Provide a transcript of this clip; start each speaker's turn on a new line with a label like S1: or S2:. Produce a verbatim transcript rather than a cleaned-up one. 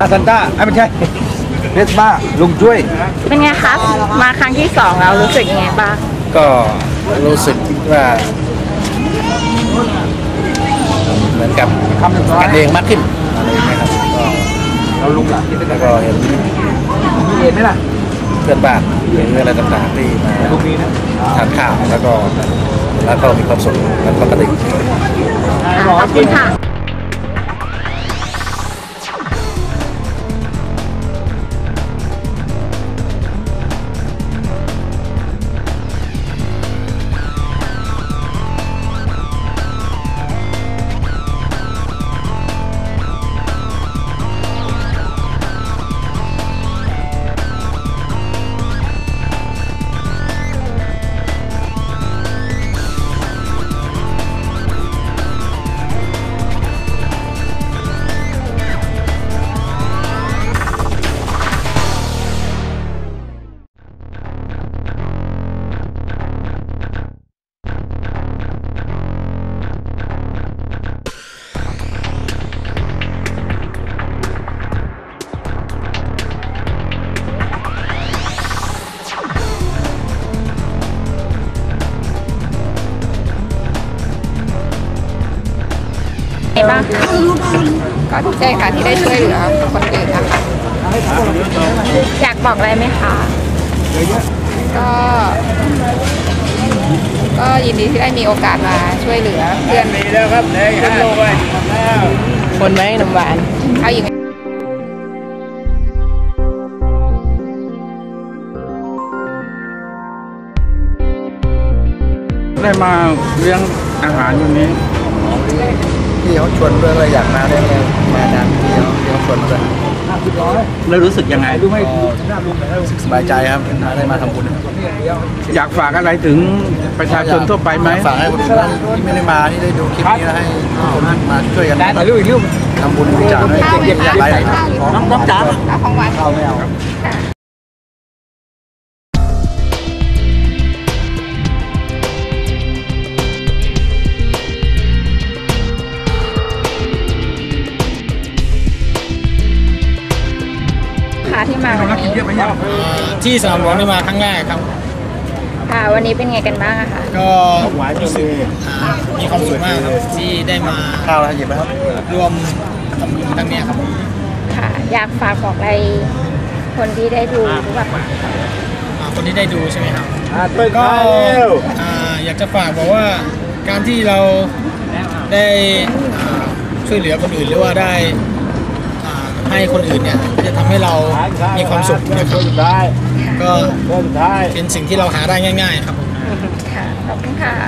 S1: อาซันต้าไม่ใช่เวสป้าลุงช่วย
S2: เป็นไงคะมาครั้งที่สองแล้วรู้สึกยังไงบ้าง
S3: ก็รู้สึกว่าเหมือนกับกันเองมากขึ้นอะไรอย่างเงี้ยครับก็
S1: เราลุงหลังที่
S3: แล้วก็เห็น
S1: มีเห็นไหมล่ะ
S3: เพื่อนบ้านเห็นอะไรต่างๆที่มาทานข้าวแล้วก็แล้วก็มีความสุขและปกติ
S2: ขอบคุณค่ะบ้างก็ดีใจค่ะที่ได้ช่วยเหลือคนอื่นนะคะอยากบอกอะไรไหมคะก็ก็ยินดีที่ได้มีโอกาสมาช่วยเหลือเพื่อนมีแล้วครับเลยห้าโลคนไหมน้ำหวานเอาอย่าง
S1: ได้มาเลี้ยงอาหารอย่างนี้
S3: ที่เขาชวนเพื่อนเราอยากมาได้ไงมาดังที่เขาที่เขาชวนเลย
S1: แล้วรู้สึกยังไง
S3: รู้สึกสบายใจครับได้มาทำบุญ
S1: อยากฝากอะไรถึงประชาชนทั่วไปไหม
S3: ฝากให้คนที่ไม่ได้มาที่ได้ดูคลิปนี้ให้คนมาช่วยกัน
S1: ถ่ายรูปอีกรูป
S3: ทำบุญบริจาคให้เด็กๆไป
S1: น้องน้องจ๋า
S2: ของหวาน
S3: เอาไม่เอา
S2: ที่มาวันนี้
S4: ที่สนามหลวงได้มาครั้งแรกครับ
S2: ค่ะวันนี้เป็นไงกันบ้างอะคะ
S4: ก็รู้สึกมีความสุขมากครับที่ได้มา
S3: ข้าวอะไรหยิบไหมครับ
S4: รวมทำบุญครั้งนี้ครับ
S2: ค่ะอยากฝากบอกอะไรคนที่ได้ดูหรือแบบ
S4: คนที่ได้ดูใช่ไหมครับก็อยากจะฝากบอกว่าการที่เราได้ช่วยเหลือคนอื่นหรือว่าได้ให้คนอื่นเนี่ยจะทำให้เรามีความสุขนะครับก็เป็นสิ่งที่เราหาได้ง่ายๆครับ
S2: ค่ะขอบคุณค่ะ